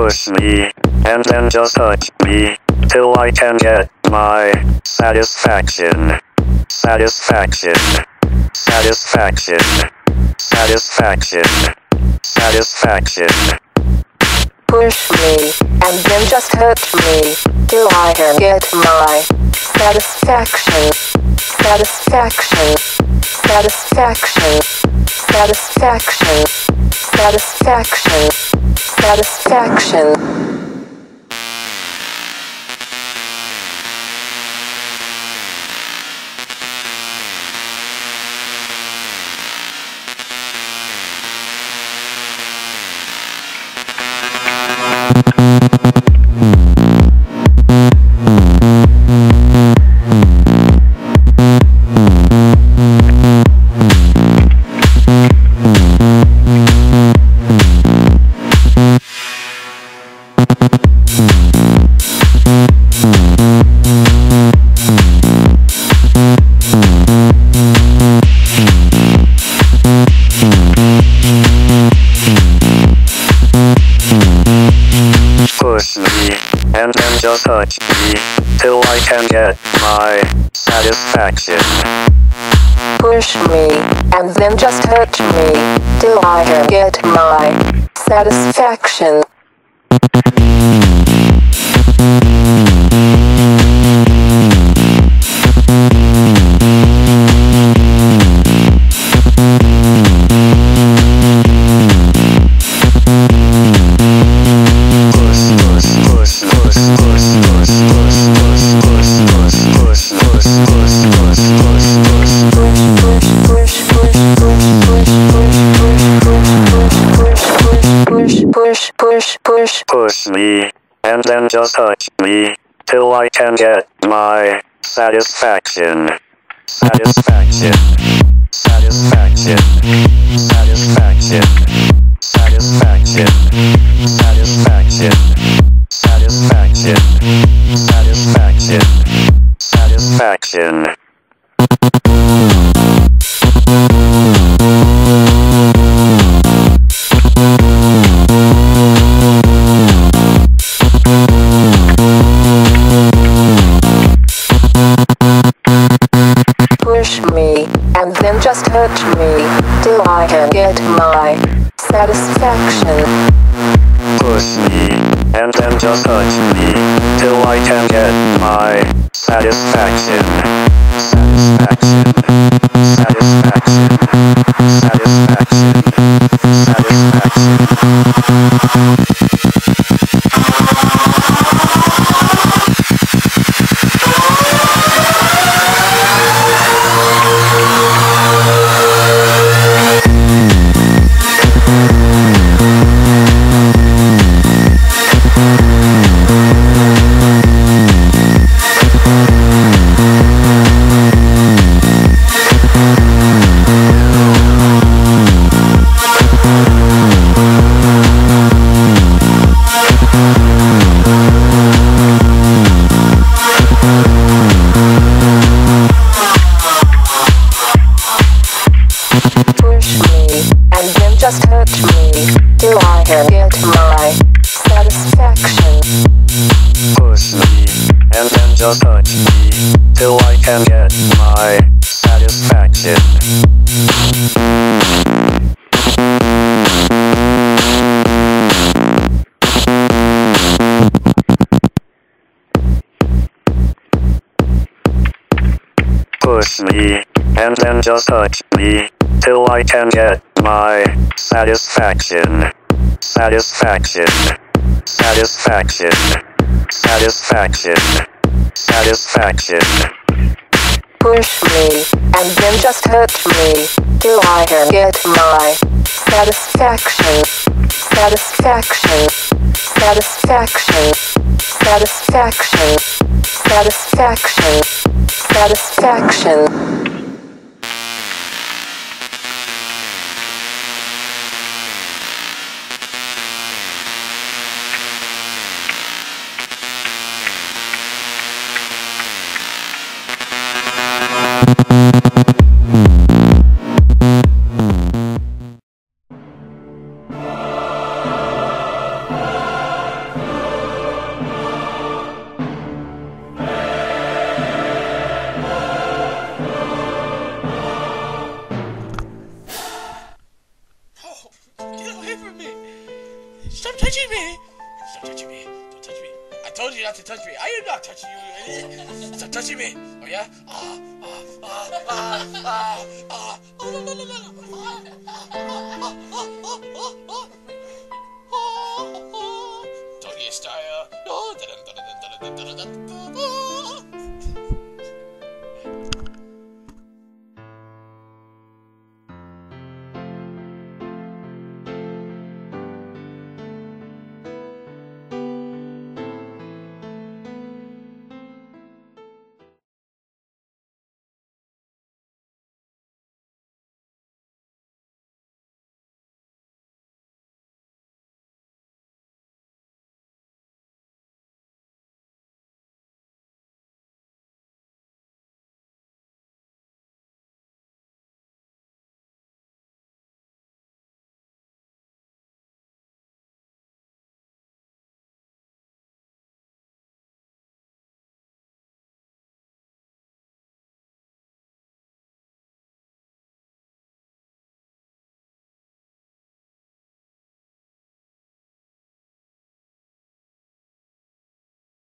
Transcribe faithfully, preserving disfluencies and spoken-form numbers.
Push me, and then just touch me, till I can get my satisfaction. Satisfaction. Satisfaction. Satisfaction. Satisfaction. Push me, and then just hurt me, till I can get my satisfaction. Satisfaction. Satisfaction. Satisfaction. Satisfaction. Satisfaction. Push me, and then just touch me, till I can get my satisfaction. Push me, and then just hurt me, till I can get my satisfaction. Push, push, push. Push me, and then just touch me, till I can get my satisfaction. Satisfaction. Satisfaction. Satisfaction. Satisfaction. Satisfaction. Satisfaction. Satisfaction. Satisfaction. Push me, and then just hurt me, till I can get my satisfaction. Push me, and then just touch me, till I can get my satisfaction. Satisfaction. Satisfaction. Satisfaction. Push me, and then just hurt me, till I can get my satisfaction. Push me, and then just touch me, till I can get my satisfaction. Push me, and then just touch me, till I can get my satisfaction. Satisfaction. Satisfaction. Satisfaction. Satisfaction. Push me, and then just hurt me, till I can get my satisfaction. Satisfaction. Satisfaction. Satisfaction. Satisfaction. Satisfaction. T- touching me. Oh yeah. Ah ah ah ah ah ah ah ah ah ah ah ah ah